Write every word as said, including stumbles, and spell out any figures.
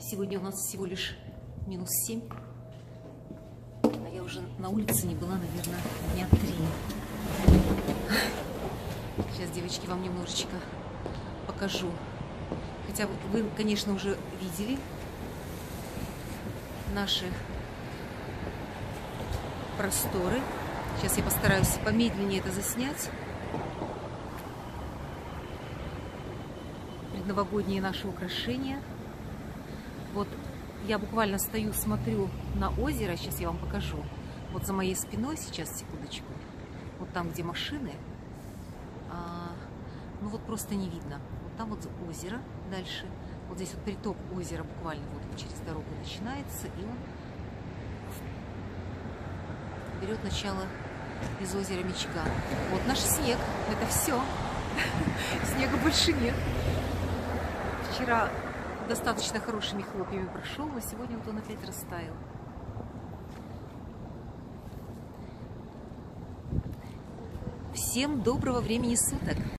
Сегодня у нас всего лишь минус семь. А я уже на улице не была, наверное, дня три. Сейчас, девочки, вам немножечко покажу. Хотя вы, конечно, уже видели наши просторы. Сейчас я постараюсь помедленнее это заснять. Предновогодние наши украшения. Вот я буквально стою, смотрю на озеро. Сейчас я вам покажу. Вот за моей спиной сейчас, секундочку. Вот там, где машины. А, ну вот просто не видно. Вот там вот озеро дальше. Вот здесь вот приток озера буквально вот через дорогу начинается. И он берет начало из озера Мичиган. Вот наш снег. Это все. Снега больше нет. Вчера достаточно хорошими хлопьями прошел, но сегодня вот он опять растаял. Всем доброго времени суток!